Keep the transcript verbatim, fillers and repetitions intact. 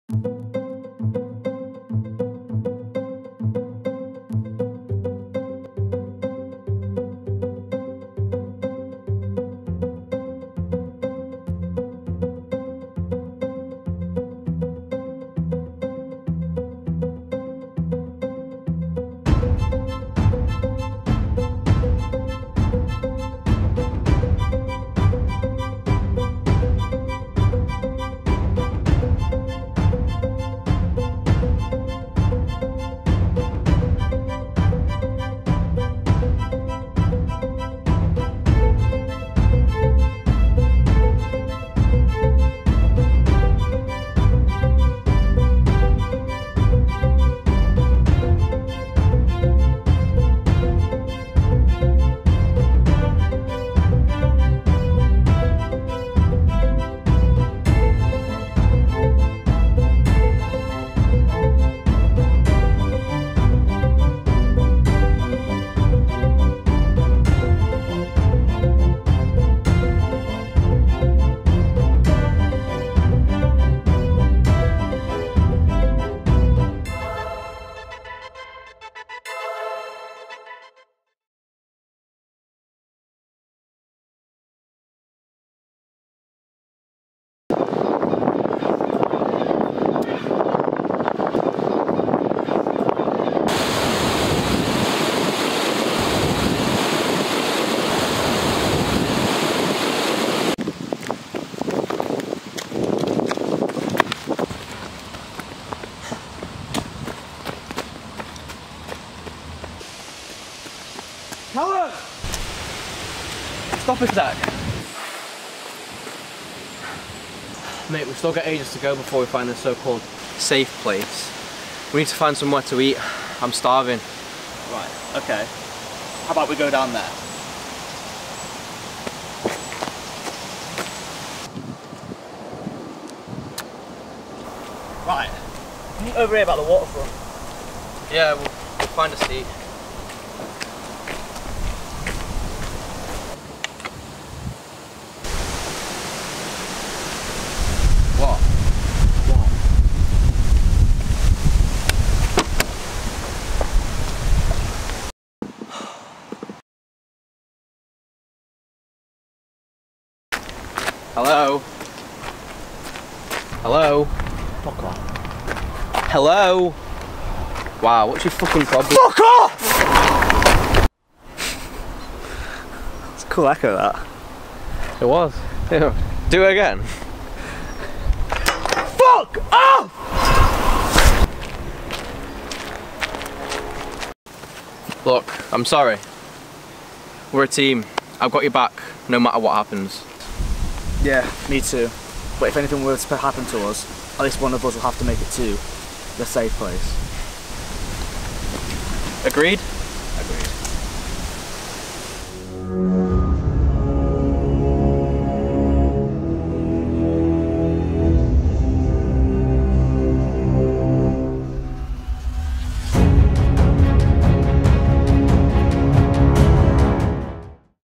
Callum! Stop it, Zach. Mate, we've still got ages to go before we find this so-called safe place. We need to find somewhere to eat. I'm starving. Right, okay. How about we go down there? Right. Over here by the waterfront. Yeah, we'll, we'll find a seat. What? What? Hello? Hello? Fuck off. Hello? Wow, what's your fucking problem? Fuck off! It's a cool echo, that. It was. Yeah. Do it again. Fuck off! Look, I'm sorry. We're a team. I've got your back, no matter what happens. Yeah, me too. But if anything were to happen to us, at least one of us will have to make it to the safe place. Agreed?